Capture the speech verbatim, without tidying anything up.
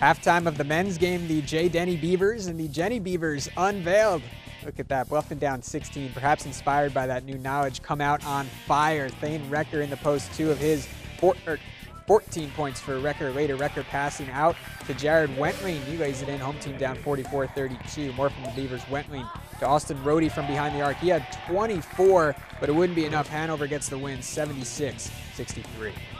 Halftime of the men's game, the J. Denny Beavers and the Jenny Beavers unveiled. Look at that, Bluffton down sixteen, perhaps inspired by that new knowledge, come out on fire. Thane Recker in the post, two of his four, er, fourteen points for Recker, later Recker passing out to Jared Wentling. He lays it in, home team down forty-four thirty-two. More from the Beavers, Wentling to Austin Rohde from behind the arc. He had twenty-four, but it wouldn't be enough. Hanover gets the win, seventy-six sixty-three.